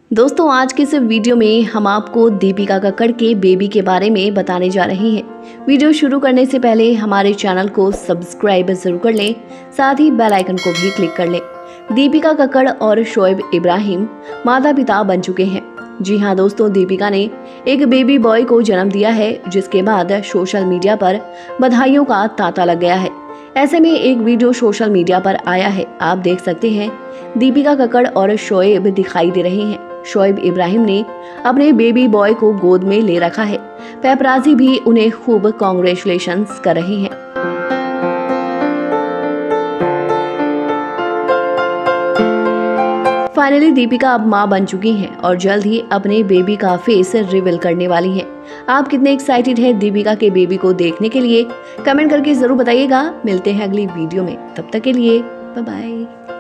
दोस्तों आज के इस वीडियो में हम आपको दीपिका कक्कड़ के बेबी के बारे में बताने जा रहे हैं। वीडियो शुरू करने से पहले हमारे चैनल को सब्सक्राइब जरूर कर लें, साथ ही बेल आइकन को भी क्लिक कर लें। दीपिका कक्कड़ और शोएब इब्राहिम माता पिता बन चुके हैं। जी हाँ दोस्तों, दीपिका ने एक बेबी बॉय को जन्म दिया है, जिसके बाद सोशल मीडिया पर बधाइयों का तांता लग गया है। ऐसे में एक वीडियो सोशल मीडिया पर आया है। आप देख सकते हैं दीपिका कक्कड़ और शोएब दिखाई दे रहे हैं। शोएब इब्राहिम ने अपने बेबी बॉय को गोद में ले रखा है। पेपराजी भी उन्हें खूब कॉन्ग्रेचुलेशंस कर रहे हैं। फाइनली दीपिका अब मां बन चुकी हैं और जल्द ही अपने बेबी का फेस रिवील करने वाली हैं। आप कितने एक्साइटेड हैं दीपिका के बेबी को देखने के लिए? कमेंट करके जरूर बताइएगा। मिलते हैं अगली वीडियो में, तब तक के लिए बाय बाय।